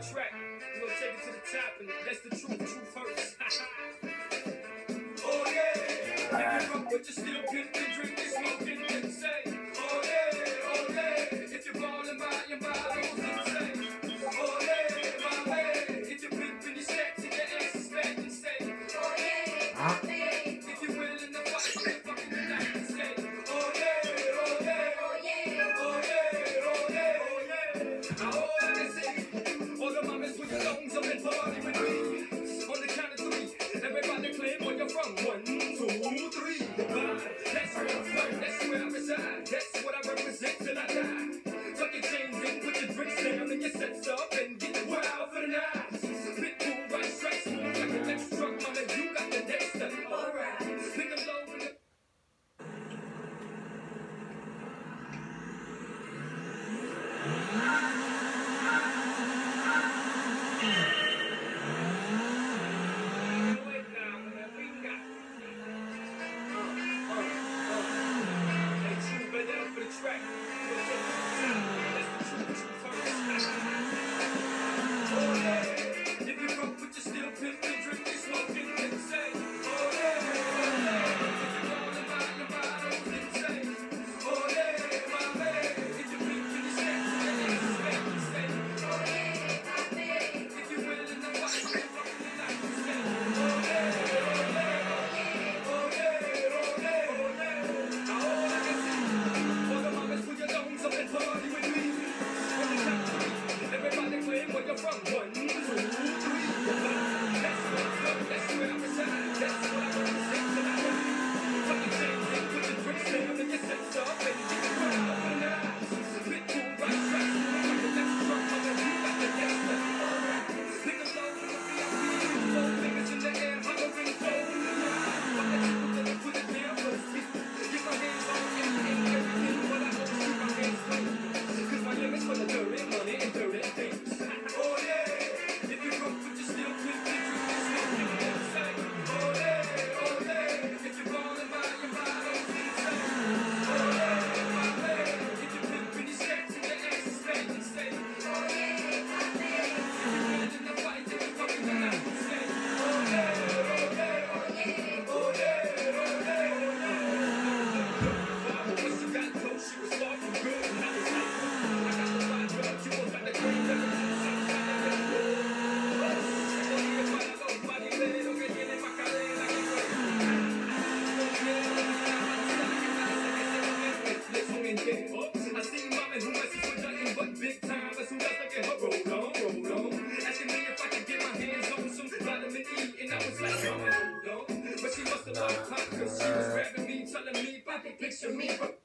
track. We're gonna take it to the top, and that's the truth hurts. Oh yeah, if you fuck with your still pimpin', drinkin', smoking, then say, oh yeah, if you're ballin' by your bottles, then say, oh yeah, my way. If you're pimpin', your stacks and your ass is fat, then say, oh yeah, if you're willin' to watch, then fucking the night, then say, oh yeah, oh yeah, oh yeah, oh yeah, oh yeah, oh yeah. Now all I can see, all the mamas with the lungs up and party with me. On the count of three, everybody claim where you're from. 1, 2, 3, 5. That's where I'm from, that's where I reside. That's what I represent till I die. Tuck your chains in, put your drinks down, and your sets up, and get wild for the night. Pitbull, right strikes, move like an extra truck, mama, you got the next step. Alright, nigga low in the track. That's the truth hurts. Oh yeah, if you fuck with your still pimpin', drinkin', smoking, then say, oh yeah, if you're ballin' by your bottles, then say, oh yeah, my man. If you're pimpin', your stacks and your ass is fat, then say, oh yeah, my man. If you're willin' to watch, then fucking the night, then say, oh yeah, oh yeah, oh yeah, oh yeah, oh yeah. Now all I can see, put your lungs up and party with me. On the count of three, everybody claim where you're from. 1, 2, 3, 5. That's where I'm from, that's where I reside. That's what I represent till I die. Tuck your chains in, put your drinks down, and your sets up, and get wild for the night. Pitbull, right strikes, move like an extra truck, mama, you got the next step. Alright, nigga low in the VIP, 4 fingers in the air, hovering cold. Fuck the people that I put it down for the speak. Get my hands on everything, but I always keep my hands clean. Cause my limit's for the dirty money and dirty things. Oh yeah, if you fuck with your still pimpin', drinkin', smoking, then say, oh yeah, if you're ballin' by your bottles, then say, oh yeah, my man. If you're pimpin' your stacks and your ass is fat, then say, oh yeah, my man. If you're willin' to fight, then you're fucking the night, then say, oh yeah, oh yeah, oh yeah, oh yeah, oh yeah, oh yeah. When she got close, she was far from good. And I was like, I got the fire drugs, you won't got the green level. I seen mama who messes with nothing but big time, but who does look at her roll on. Asking me if I could get my hands on some vitamin E, and I was like, mama, hold on. But she must have loved pop, cause she was grabbing me, telling me, Poppy, picture me.